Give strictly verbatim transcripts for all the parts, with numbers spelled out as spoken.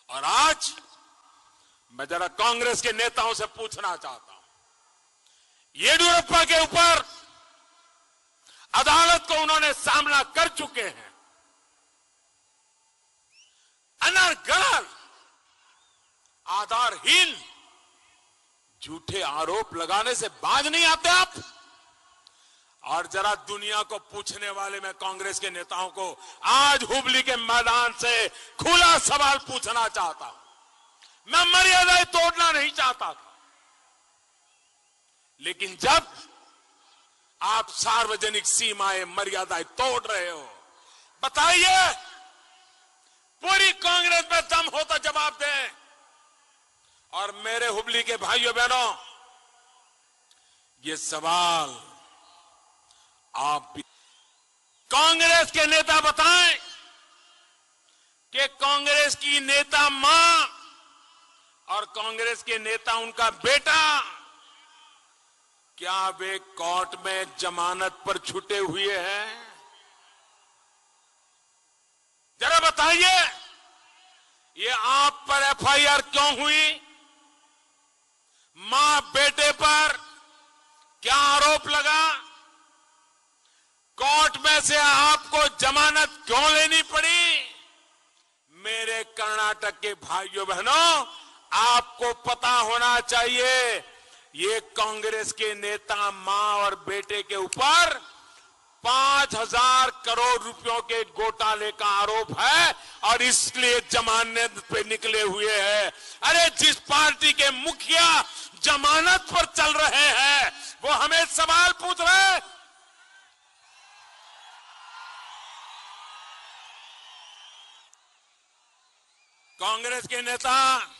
और आज मैं जरा कांग्रेस के नेताओं से पूछना चाहता हूं, येडियुरप्पा के ऊपर अदालत को उन्होंने सामना कर चुके हैं। अनर्गल आधारहीन झूठे आरोप लगाने से बाज नहीं आते आप। और जरा दुनिया को पूछने वाले मैं कांग्रेस के नेताओं को आज हुबली के मैदान से खुला सवाल पूछना चाहता हूं। मैं मर्यादाएं तोड़ना नहीं चाहता था, लेकिन जब आप सार्वजनिक सीमाएं मर्यादाएं तोड़ रहे हो, बताइए पूरी कांग्रेस में दम हो तो जवाब दें। और मेरे हुबली के भाइयों बहनों, ये सवाल आप भी कांग्रेस के नेता बताएं कि कांग्रेस की नेता मां और कांग्रेस के नेता उनका बेटा क्या वे कोर्ट में जमानत पर छूटे हुए हैं? जरा बताइए, ये आप पर एफ आई आर क्यों हुई? मां बेटे पर क्या आरोप लगा? कोर्ट में से आपको जमानत क्यों लेनी पड़ी? मेरे कर्नाटक के भाइयों बहनों, आपको पता होना चाहिए, ये कांग्रेस के नेता मां और बेटे के ऊपर पांच हजार करोड़ रुपयों के घोटाले का आरोप है और इसलिए जमानत पे निकले हुए हैं। अरे जिस पार्टी के मुखिया जमानत पर चल रहे हैं वो हमें सवाल पूछ रहे हैं। कांग्रेस के नेता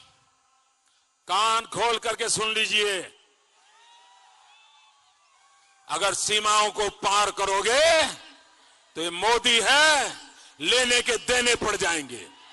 कान खोल करके सुन लीजिए, अगर सीमाओं को पार करोगे तो ये मोदी है, लेने के देने पड़ जाएंगे।